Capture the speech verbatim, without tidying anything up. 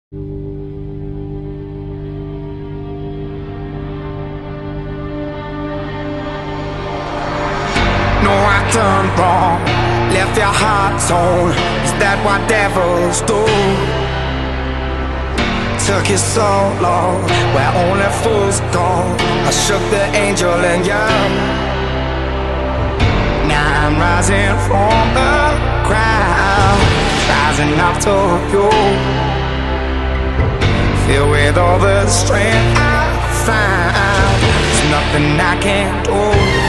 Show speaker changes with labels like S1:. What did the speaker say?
S1: No, I done wrong, left your heart torn. Is that what devils do? Took you so long, where only fools go. I shook the angel in you. Now I'm rising from the ground, rising up to you. Filled with all the strength I find, there's nothing I can't do.